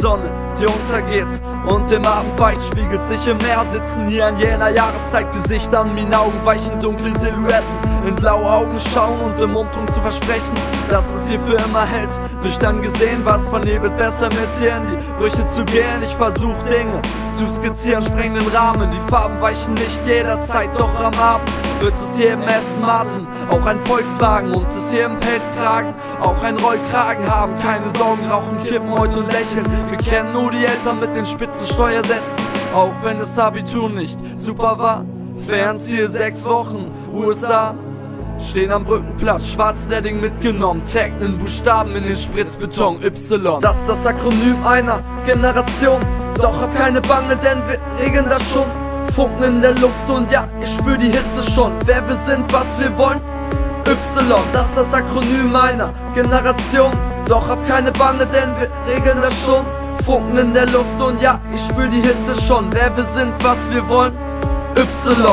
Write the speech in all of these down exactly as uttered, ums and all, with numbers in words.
Sonne, die untergeht und im Abendweich spiegelt sich im Meer. Sitzen hier in jener Jahreszeit Gesichter an meinen Augen, weichen dunkle Silhouetten in blaue Augen schauen und im Mundton zu versprechen, dass es hier für immer hält. Nüchtern gesehen, was vernebelt besser mit dir in die Brüche zu gehen. Ich versuch Dinge zu skizzieren, sprengen den Rahmen. Die Farben weichen nicht jederzeit, doch am Abend wird es hier im Aston Martin auch ein Volkswagen und es hier im Pelzkragen auch ein Rollkragen haben. Keine Sorgen, rauchen, kippen heute und lächeln. Wir kennen nur die Eltern mit den spitzen Steuersätzen, auch wenn das Abitur nicht super war. Fernziel sechs Wochen, U S A. Stehen am Brückenplatz, schwarz Ding mitgenommen, taggen Buchstaben in den Spritzbeton, Y. Das ist das Akronym einer Generation, doch hab keine Bange, denn wir regeln das schon. Funken in der Luft und ja, ich spür die Hitze schon. Wer wir sind, was wir wollen, Y. Das ist das Akronym einer Generation, doch hab keine Bange, denn wir regeln das schon. Funken in der Luft und ja, ich spür die Hitze schon. Wer wir sind, was wir wollen, Y.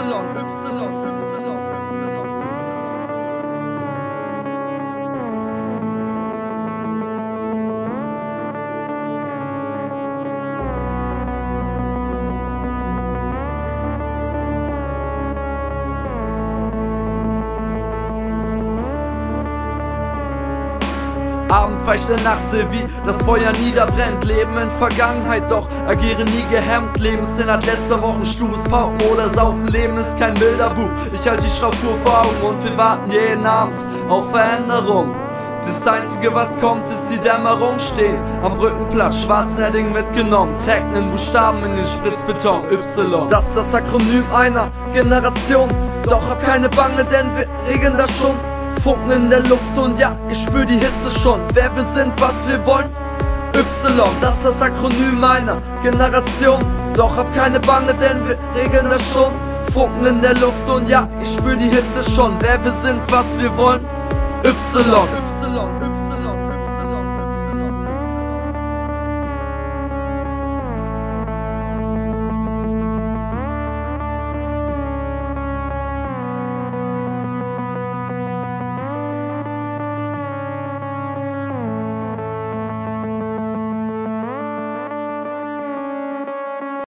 Abendweich der Nachtsee, wie das Feuer niederbrennt. Leben in Vergangenheit, doch agiere nie gehemmt. Lebenssinn hat letzte Wochen stures Pauken oder Saufen. Leben ist kein Bilderbuch, ich halte die Schraubtour vor Augen und wir warten jeden Abend auf Veränderung. Das Einzige, was kommt, ist die Dämmerung. Stehen am Brückenplatz, Schwarz-Ding mitgenommen, taggen Buchstaben in den Spritzbeton, Y. Das ist das Akronym einer Generation, doch hab keine Bange, denn wir regeln das schon. Funken in der Luft und ja, ich spür die Hitze schon. Wer wir sind, was wir wollen, Y. Das ist das Akronym meiner Generation, doch hab keine Bange, denn wir regeln das schon. Funken in der Luft und ja, ich spür die Hitze schon. Wer wir sind, was wir wollen, Y.